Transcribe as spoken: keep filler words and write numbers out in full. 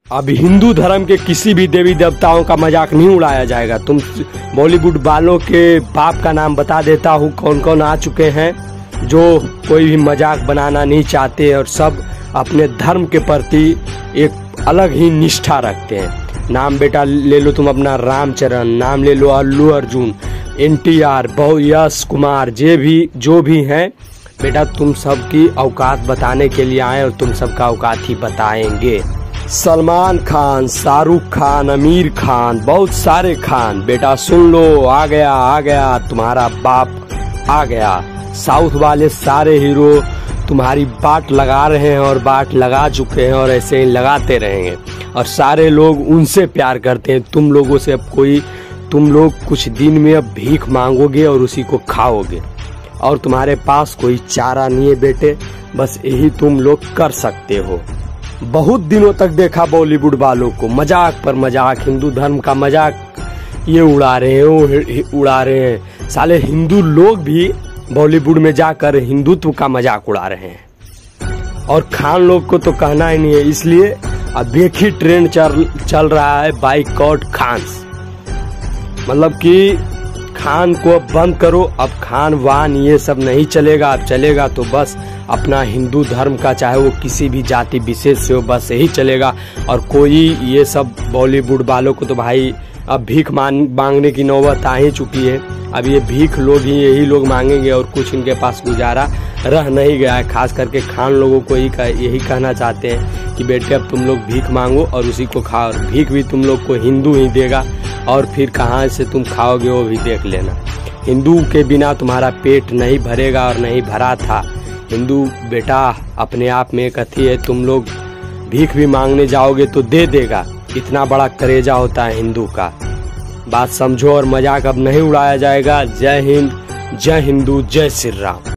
अब हिंदू धर्म के किसी भी देवी देवताओं का मजाक नहीं उड़ाया जाएगा। तुम बॉलीवुड वालों के बाप का नाम बता देता हूँ कौन कौन आ चुके हैं जो कोई भी मजाक बनाना नहीं चाहते और सब अपने धर्म के प्रति एक अलग ही निष्ठा रखते हैं। नाम बेटा ले लो तुम अपना रामचरण, नाम ले लो Allu Arjun, N T R, बहु यश कुमार, जे भी जो भी हैं बेटा, तुम सबकी औकात बताने के लिए आए और तुम सबका औकात ही बताएंगे। सलमान खान, शाहरुख खान, आमिर खान, बहुत सारे खान, बेटा सुन लो, आ गया आ गया तुम्हारा बाप आ गया। साउथ वाले सारे हीरो तुम्हारी बाट लगा रहे हैं और बाट लगा चुके हैं और ऐसे ही लगाते रहेंगे और सारे लोग उनसे प्यार करते हैं। तुम लोगों से अब कोई, तुम लोग कुछ दिन में अब भीख मांगोगे और उसी को खाओगे और तुम्हारे पास कोई चारा नहीं है बेटे, बस यही तुम लोग कर सकते हो। बहुत दिनों तक देखा बॉलीवुड वालों को मजाक पर मजाक, हिंदू धर्म का मजाक ये उड़ा रहे हैं वो उड़ा रहे हैं। साले हिंदू लोग भी बॉलीवुड में जाकर हिंदुत्व का मजाक उड़ा रहे हैं और खान लोग को तो कहना ही नहीं है। इसलिए अब एक ही ट्रेंड चल चल रहा है, बाइकॉट खान्स, मतलब कि खान को अब बंद करो। अब खान वान ये सब नहीं चलेगा। अब चलेगा तो बस अपना हिंदू धर्म का, चाहे वो किसी भी जाति विशेष से हो, बस यही चलेगा। और कोई ये सब बॉलीवुड वालों को तो भाई अब भीख मांगने की नौबत आ ही चुकी है। अब ये भीख लोग ही यही लोग मांगेंगे और कुछ इनके पास गुजारा रह नहीं गया है। खास करके खान लोगों को ही यही कहना चाहते हैं कि बेटे अब तुम लोग भीख मांगो और उसी को खाओ। भीख भी तुम लोग को हिंदू ही देगा और फिर कहाँ से तुम खाओगे वो भी देख लेना। हिंदू के बिना तुम्हारा पेट नहीं भरेगा और नहीं भरा था। हिंदू बेटा अपने आप में एक अथी है, तुम लोग भीख भी मांगने जाओगे तो दे देगा। इतना बड़ा करेजा होता है हिंदू का। बात समझो और मजाक अब नहीं उड़ाया जाएगा। जय हिंद, जय हिंदू, जय श्री राम।